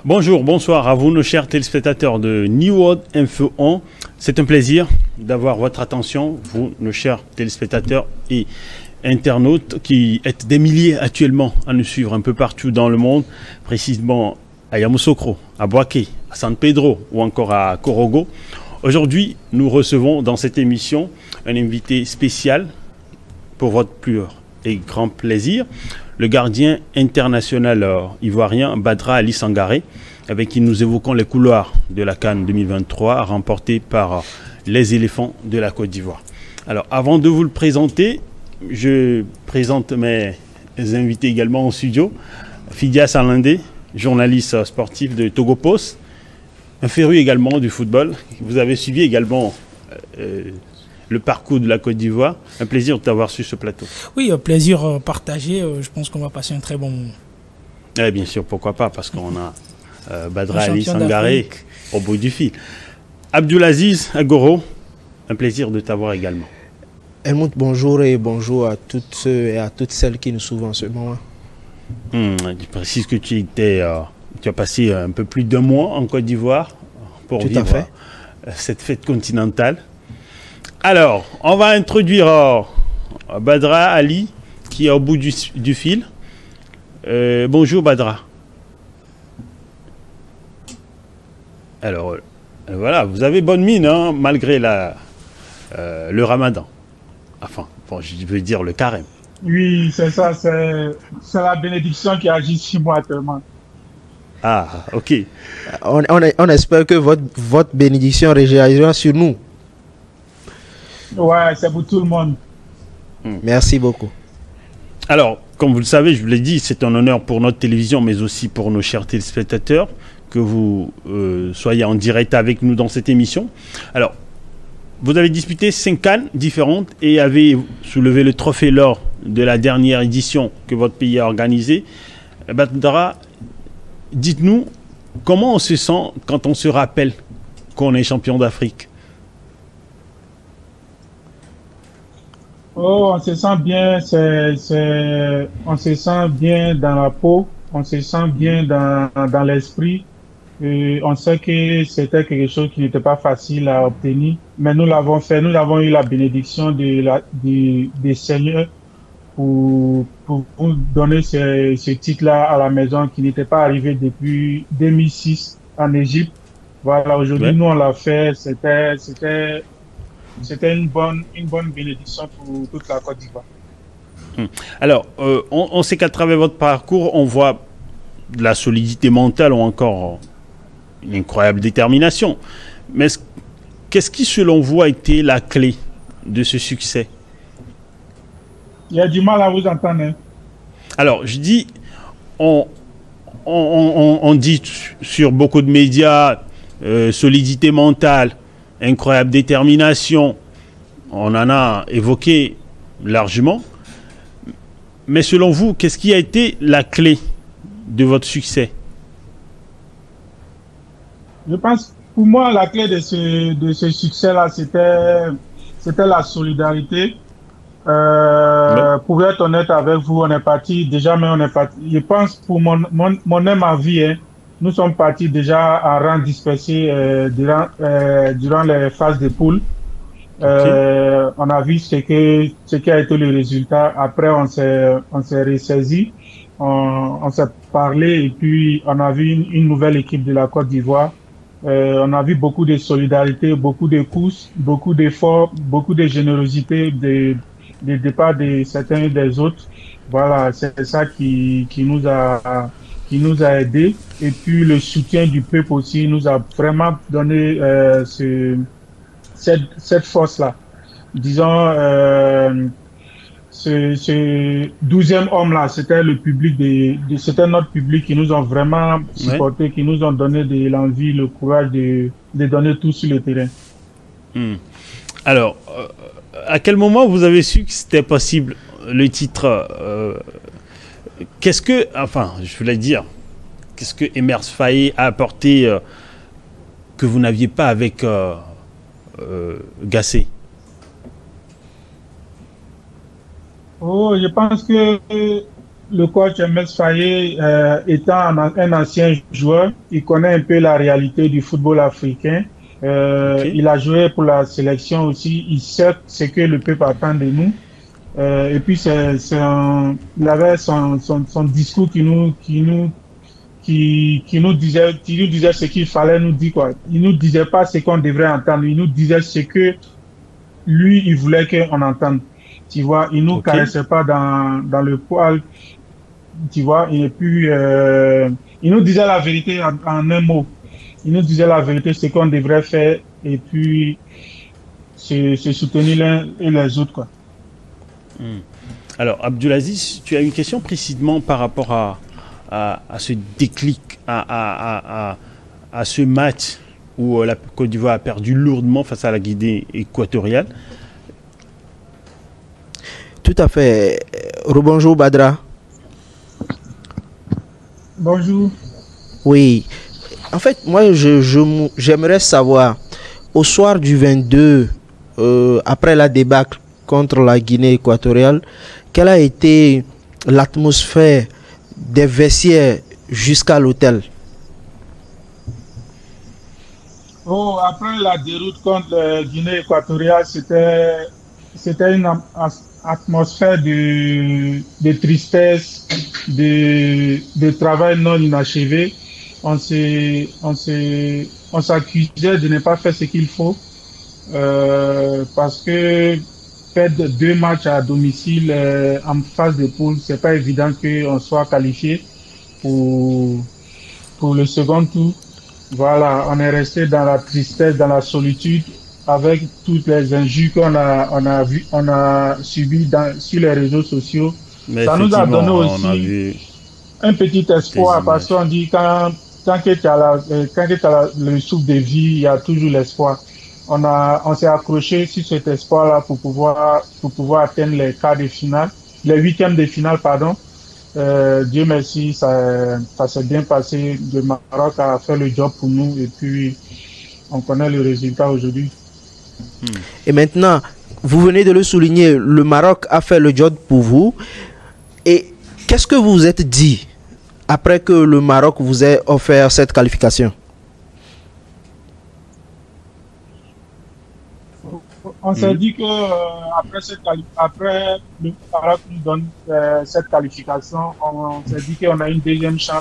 Bonjour, bonsoir à vous, nos chers téléspectateurs de New World Info 1. C'est un plaisir d'avoir votre attention, vous, nos chers téléspectateurs et internautes qui êtes des milliers actuellement à nous suivre un peu partout dans le monde, précisément à Yamoussoukro, à Boaké, à San Pedro ou encore à Korogo. Aujourd'hui, nous recevons dans cette émission un invité spécial pour votre plus grand plaisir, le gardien international ivoirien Badra Ali Sangaré, avec qui nous évoquons les couloirs de la CAN 2023 remportée par les éléphants de la Côte d'Ivoire. Alors, avant de vous le présenter, je présente mes invités également au studio. Fidias Alindé, journaliste sportif de Togo Post, un féru également du football. Vous avez suivi également le parcours de la Côte d'Ivoire. Un plaisir de t'avoir sur ce plateau. Oui, plaisir partagé. Je pense qu'on va passer un très bon moment. Eh bien sûr, pourquoi pas, parce qu'on a Badra Ali Sangaré au bout du fil. Abdulaziz Agoro, un plaisir de t'avoir également. Helmut, bonjour et bonjour à toutes ceux et à toutes celles qui nous suivent en ce moment. Tu précises que tu as passé un peu plus d'un mois en Côte d'Ivoire pour vivre cette fête continentale. Alors, on va introduire Badra Ali qui est au bout du fil. Bonjour Badra. Alors, voilà, vous avez bonne mine hein, malgré le ramadan. Enfin, bon, je veux dire le carême. Oui, c'est ça, c'est la bénédiction qui agit sur moi actuellement. Ah, ok. On espère que votre bénédiction réagira sur nous. Ouais, c'est pour tout le monde. Merci beaucoup. Alors, comme vous le savez, je vous l'ai dit, c'est un honneur pour notre télévision, mais aussi pour nos chers téléspectateurs, que vous soyez en direct avec nous dans cette émission. Alors, vous avez disputé 5 CAN différentes et avez soulevé le trophée lors de la dernière édition que votre pays a organisée. Badra, dites-nous, comment on se sent quand on se rappelle qu'on est champion d'Afrique? Oh, on se sent bien, on se sent bien dans la peau, on se sent bien dans l'esprit. Et on sait que c'était quelque chose qui n'était pas facile à obtenir, mais nous l'avons fait, nous avons eu la bénédiction des seigneurs pour nous donner ce titre-là à la maison qui n'était pas arrivé depuis 2006 en Égypte. Voilà, aujourd'hui, nous on l'a fait, c'était une bonne bénédiction pour toute la Côte d'Ivoire. Alors, on sait qu'à travers votre parcours, on voit de la solidité mentale ou encore une incroyable détermination. Mais qu'est-ce qui, selon vous, a été la clé de ce succès? Il y a du mal à vous entendre. Hein. Alors, je dis, on dit sur beaucoup de médias, solidité mentale, incroyable détermination. On en a évoqué largement. Mais selon vous, qu'est-ce qui a été la clé de votre succès? Je pense, pour moi, la clé de ce succès-là, c'était la solidarité. Pour être honnête avec vous, on est parti, je pense, pour mon aime à vie, hein, nous sommes partis déjà en rang dispersé durant les phases de poule. On a vu ce qui a été le résultat. Après, on s'est ressaisi, on s'est parlé et puis on a vu une nouvelle équipe de la Côte d'Ivoire. On a vu beaucoup de solidarité, beaucoup de courses, beaucoup d'efforts, beaucoup de générosité des départs de certains et des autres. Voilà, c'est ça qui nous a aidés. Et puis le soutien du peuple aussi nous a vraiment donné cette force-là. Disons, ce 12e homme-là, c'était le public c'était notre public qui nous ont vraiment supporté, qui nous ont donné de l'envie, le courage de donner tout sur le terrain. Alors, à quel moment vous avez su que c'était possible le titre qu'est-ce que Emers Faé a apporté que vous n'aviez pas avec Gassé? Oh, je pense que le coach MS Faye, étant un ancien joueur, il connaît un peu la réalité du football africain. Ok. Il a joué pour la sélection aussi. Il sait ce que le peuple attend de nous. Et puis, il avait son discours qui nous disait ce qu'il fallait nous dire, quoi. Il nous disait pas ce qu'on devrait entendre. Il nous disait ce que lui, il voulait qu'on entende. Tu vois, il nous Ok. caressait pas dans le poil. Tu vois, et puis, il nous disait la vérité en un mot. Il nous disait la vérité, ce qu'on devrait faire, et puis, se soutenir l'un et les autres, quoi. Alors, Abdulaziz, tu as une question précisément par rapport à ce déclic, à ce match où la Côte d'Ivoire a perdu lourdement face à la Guinée équatoriale. Tout à fait. Rebonjour Badra. Bonjour. Oui. En fait, moi, j'aimerais savoir, au soir du 22, après la débâcle contre la Guinée équatoriale, quelle a été l'atmosphère des vestiaires jusqu'à l'hôtel? Oh, après la déroute contre la Guinée équatoriale, c'était une atmosphère de tristesse, de travail non inachevé. On s'accusait de ne pas faire ce qu'il faut, parce que perdre 2 matchs à domicile en phase de poule, c'est pas évident qu'on soit qualifié pour le second tour. Voilà, on est resté dans la tristesse, dans la solitude, avec toutes les injures on a subi sur les réseaux sociaux. Mais Ça nous a effectivement, donné on a aussi vu un petit espoir, des parce qu'on dit tant que tu as le souffle de vie, il y a toujours l'espoir. On s'est accroché sur cet espoir-là pour pouvoir atteindre les quarts de finale, les huitièmes de finale, pardon. Dieu merci, ça s'est bien passé. Le Maroc a fait le job pour nous et puis on connaît le résultat aujourd'hui. Et maintenant, vous venez de le souligner, le Maroc a fait le job pour vous. Et qu'est-ce que vous vous êtes dit après que le Maroc vous ait offert cette qualification? On s'est dit que après le Maroc nous donne cette qualification, on s'est dit qu'on a une deuxième chance.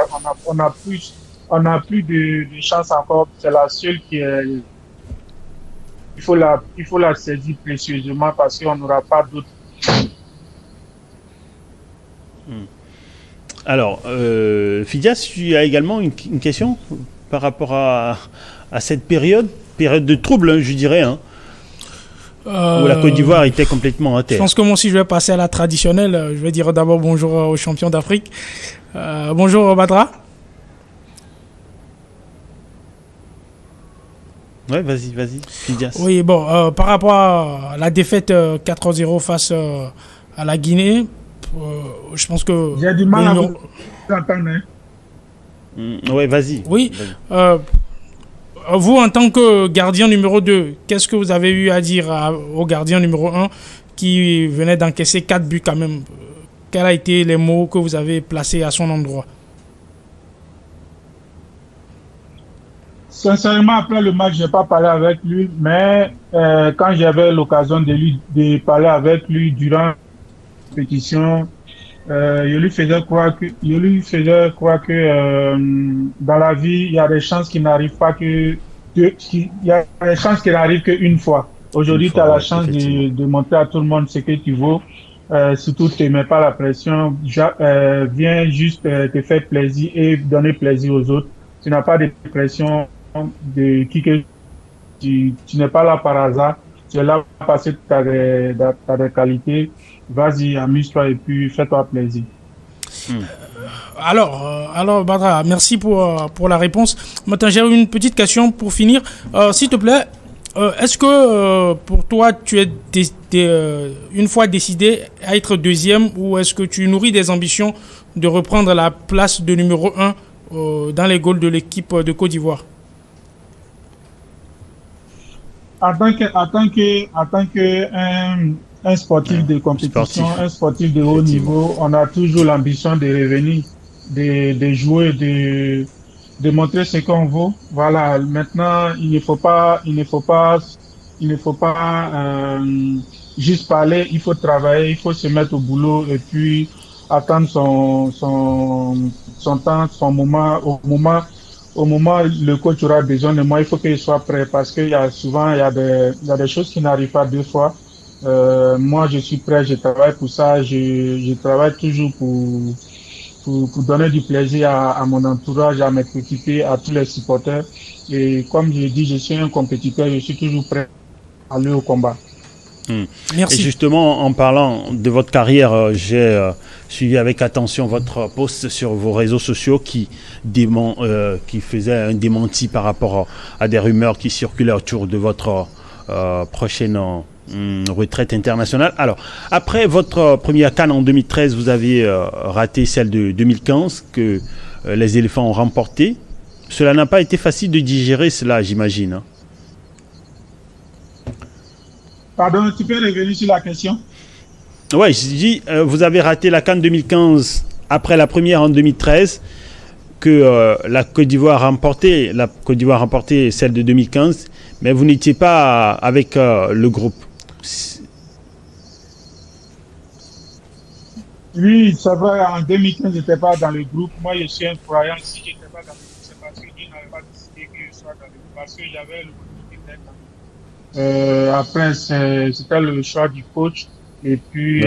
On a plus de chance encore. C'est la seule qui est. Il faut la saisir précieusement parce qu'on n'aura pas d'autre. Alors, Fidias, tu as également une question par rapport à cette période de trouble, hein, je dirais, hein, où la Côte d'Ivoire était complètement à terre. Je pense que moi aussi je vais passer à la traditionnelle. Je vais dire d'abord bonjour aux champions d'Afrique. Bonjour Badra. Ouais, vas-y, Fidias. Oui, bon, par rapport à la défaite 4-0 face à la Guinée, je pense que... J'ai du mal à vous entendre. Ouais, vas-y. Oui. Vas-y. Vous, en tant que gardien numéro 2, qu'est-ce que vous avez eu à dire au gardien numéro 1 qui venait d'encaisser 4 buts quand même? Quels ont été les mots que vous avez placés à son endroit? Sincèrement, après le match, je n'ai pas parlé avec lui, mais quand j'avais l'occasion de parler avec lui durant la compétition, je lui faisais croire que dans la vie, il y a des chances qui n'arrivent pas il y a des chances qui n'arrivent qu'une fois. Aujourd'hui, tu as la chance de montrer à tout le monde ce que tu vaux. Surtout, tu ne mets pas la pression. Viens juste te faire plaisir et donner plaisir aux autres. Tu n'as pas de pression de qui que tu n'es pas là par hasard. Tu es là parce que tu as des qualités. Vas-y, amuse-toi et puis fais-toi plaisir. Alors Badra, merci pour la réponse. Maintenant, j'ai une petite question pour finir. S'il te plaît, est-ce que pour toi, tu es une fois décidé à être deuxième ou est-ce que tu nourris des ambitions de reprendre la place de numéro 1 dans les goals de l'équipe de Côte d'Ivoire? En tant un sportif de compétition, un sportif de haut niveau, on a toujours l'ambition de revenir, de jouer, de montrer ce qu'on vaut. Voilà. Maintenant, il ne faut pas juste parler. Il faut travailler, il faut se mettre au boulot et puis attendre son temps, son moment. Au moment où le coach aura besoin de moi, il faut qu'il soit prêt parce qu'il y a souvent il y a des choses qui n'arrivent pas deux fois. Moi, je suis prêt, je travaille pour ça, je travaille toujours pour donner du plaisir à mon entourage, à mes coéquipiers, à tous les supporters. Et comme je dis, je suis un compétiteur, je suis toujours prêt à aller au combat. Merci. Et justement, en parlant de votre carrière, j'ai suivi avec attention votre post sur vos réseaux sociaux qui faisait un démenti par rapport à des rumeurs qui circulaient autour de votre prochaine retraite internationale. Alors, après votre première CAN en 2013, vous avez raté celle de 2015 que les éléphants ont remportée. Cela n'a pas été facile de digérer cela, j'imagine. Hein. Pardon, tu peux revenir sur la question? Oui, je dis, vous avez raté la CAN 2015 après la première en 2013, que la Côte d'Ivoire a remporté. La Côte d'Ivoire a remporté celle de 2015, mais vous n'étiez pas avec le groupe. Oui, ça va, en 2015, je n'étais pas dans le groupe. Moi, je suis un croyant. Si je n'étais pas dans le groupe, c'est parce qu'il n'avait pas décidé que je sois dans le groupe, parce que j'avais le après, c'était le choix du coach. Et puis,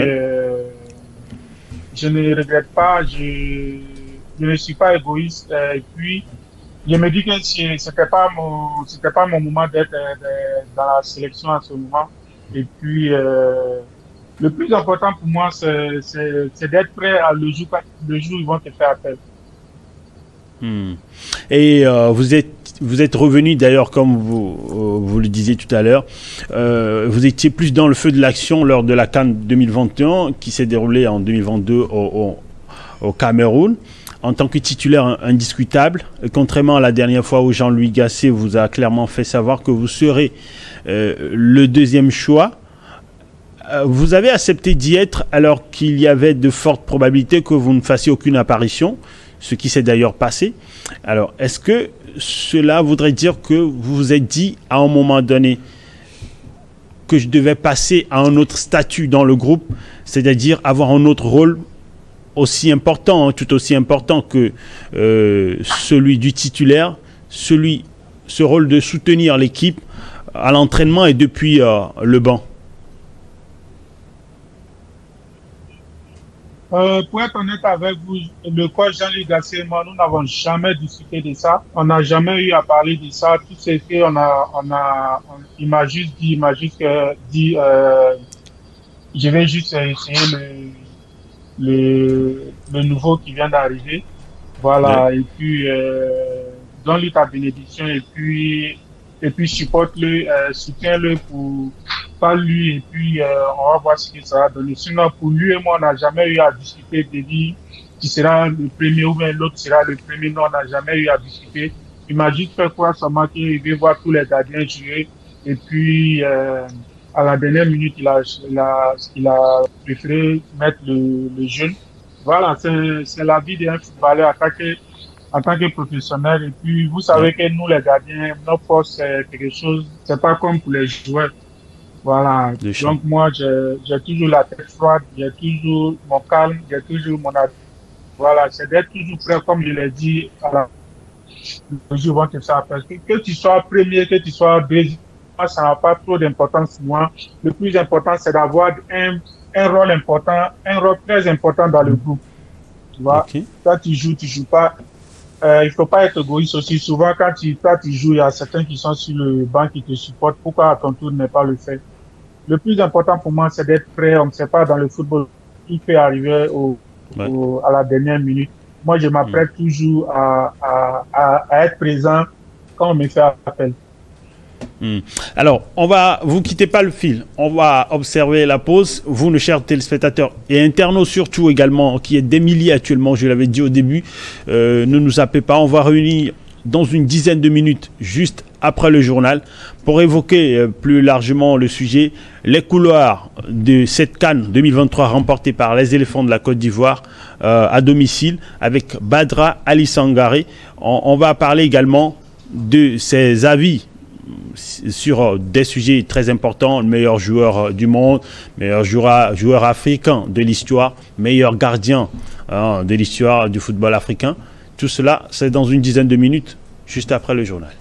je ne regrette pas, je ne suis pas égoïste. Et puis, je me dis que c'était pas mon moment d'être dans la sélection à ce moment. Et puis, le plus important pour moi, c'est d'être prêt à le jour où ils vont te faire appel. Et vous êtes revenu d'ailleurs, comme vous le disiez tout à l'heure, vous étiez plus dans le feu de l'action lors de la CAN 2021 qui s'est déroulée en 2022 au Cameroun en tant que titulaire indiscutable. Contrairement à la dernière fois où Jean-Louis Gasset vous a clairement fait savoir que vous serez le deuxième choix. Vous avez accepté d'y être alors qu'il y avait de fortes probabilités que vous ne fassiez aucune apparition, ce qui s'est d'ailleurs passé. Alors, est-ce que cela voudrait dire que vous vous êtes dit à un moment donné que je devais passer à un autre statut dans le groupe, c'est-à-dire avoir un autre rôle aussi important, hein, tout aussi important que celui du titulaire, ce rôle de soutenir l'équipe à l'entraînement et depuis le banc? Pour être honnête avec vous, le coach Jean-Louis Gasset et moi, nous n'avons jamais discuté de ça. On n'a jamais eu à parler de ça. Tout ce il m'a juste dit, je vais juste essayer le nouveau qui vient d'arriver. Voilà. Ouais. Et puis, donne-lui ta bénédiction et puis supporte-le, soutiens-le par lui et puis on va voir ce que ça va donner. Sinon, pour lui et moi, on n'a jamais eu à discuter de lui qui sera le premier ou bien l'autre sera le premier. Non, on n'a jamais eu à discuter. Il m'a juste fait croire seulement qu'il veut voir tous les gardiens jouer et puis à la dernière minute, il a préféré mettre le jeune. Voilà, c'est la vie d'un footballeur en tant que professionnel. Et puis, vous savez que nous, les gardiens, notre poste, c'est quelque chose, c'est pas comme pour les joueurs. Voilà. Donc, moi, j'ai toujours la tête froide, j'ai toujours mon calme, j'ai toujours mon attitude. Voilà, c'est d'être toujours prêt, comme je l'ai dit, le jour où on te fait appel. Que tu sois premier, que tu sois deuxième, ça n'a pas trop d'importance pour moi. Le plus important, c'est d'avoir un rôle important, un rôle très important dans le groupe. Tu vois, Quand tu joues pas. Il faut pas être égoïste aussi. Souvent, quand tu joues, il y a certains qui sont sur le banc qui te supportent. Pourquoi à ton tour ne pas le faire? Le plus important pour moi, c'est d'être prêt. On ne sait pas dans le football qui peut arriver à la dernière minute. Moi, je m'apprête toujours à être présent quand on me fait appel. Alors, vous quittez pas le fil. On va observer la pause. Vous, nos chers téléspectateurs et internautes surtout également, qui êtes des milliers actuellement, je l'avais dit au début, ne nous appelez pas. On va réunir dans une dizaine de minutes, juste après le journal, pour évoquer plus largement le sujet, les couloirs de cette CAN 2023 remportée par les éléphants de la Côte d'Ivoire à domicile avec Badra Ali Sangaré. On va parler également de ses avis sur des sujets très importants, le meilleur joueur du monde, meilleur joueur africain de l'histoire, meilleur gardien de l'histoire du football africain. Tout cela, c'est dans une dizaine de minutes, juste après le journal.